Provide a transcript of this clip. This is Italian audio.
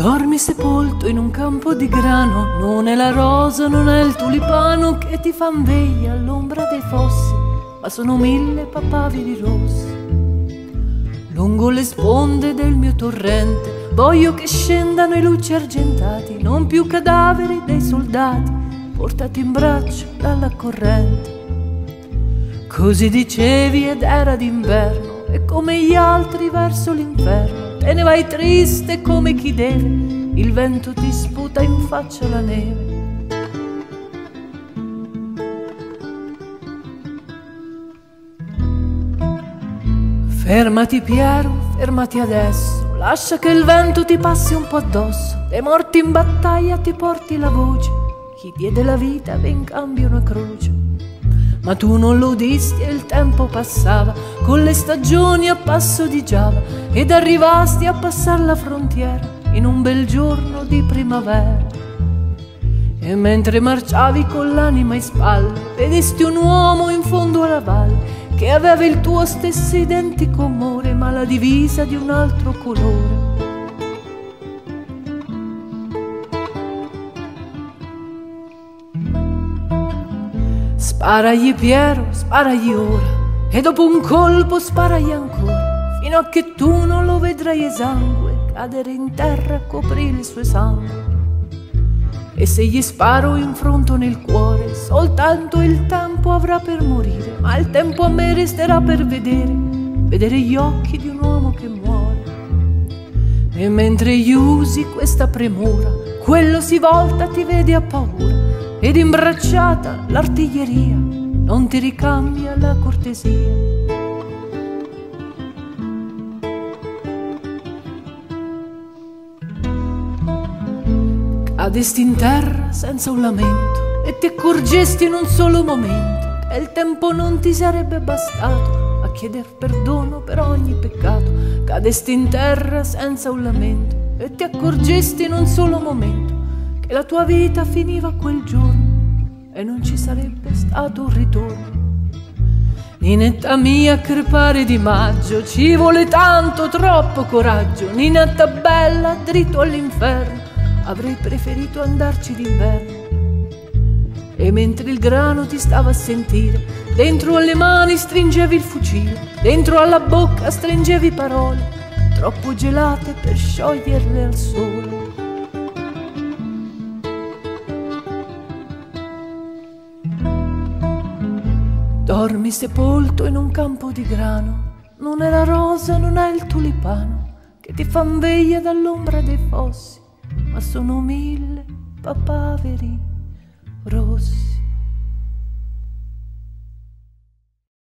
Dormi sepolto in un campo di grano, non è la rosa, non è il tulipano che ti fan veglia all'ombra dei fossi, ma sono 1000 papaveri rossi. Lungo le sponde del mio torrente voglio che scendano i luci argentati, non più cadaveri dei soldati portati in braccio dalla corrente. Così dicevi ed era d'inverno, e come gli altri verso l'inferno te ne vai triste come chi deve, il vento ti sputa in faccia la neve. Fermati Piero, fermati adesso, lascia che il vento ti passi un po' addosso, dei morti in battaglia ti porti la voce, chi diede la vita ve in cambio una croce. Ma tu non lo udisti e il tempo passava, con le stagioni a passo di Giava, ed arrivasti a passar la frontiera in un bel giorno di primavera. E mentre marciavi con l'anima in spalle, vedesti un uomo in fondo alla valle, che aveva il tuo stesso identico umore, ma la divisa di un altro colore. Sparagli Piero, sparagli ora, e dopo un colpo sparagli ancora, fino a che tu non lo vedrai esangue cadere in terra a coprire il suo sangue. E se gli sparo in fronte nel cuore, soltanto il tempo avrà per morire, ma il tempo a me resterà per vedere gli occhi di un uomo che muore. E mentre gli usi questa premura, quello si volta, ti vede a paura, ed imbracciata l'artiglieria non ti ricambia la cortesia. Cadesti in terra senza un lamento e ti accorgesti in un solo momento che il tempo non ti sarebbe bastato a chieder perdono per ogni peccato. Cadesti in terra senza un lamento e ti accorgesti in un solo momento che la tua vita finiva quel giorno e non ci sarebbe stato un ritorno. Ninetta mia, crepare di maggio, ci vuole tanto, troppo coraggio. Ninetta bella, dritto all'inferno, avrei preferito andarci d'inverno. E mentre il grano ti stava a sentire, dentro alle mani stringevi il fucile, dentro alla bocca stringevi parole troppo gelate per scioglierle al sole. Dormi sepolto in un campo di grano, non è la rosa, non è il tulipano che ti fan veglia dall'ombra dei fossi, ma sono 1000 papaveri rossi.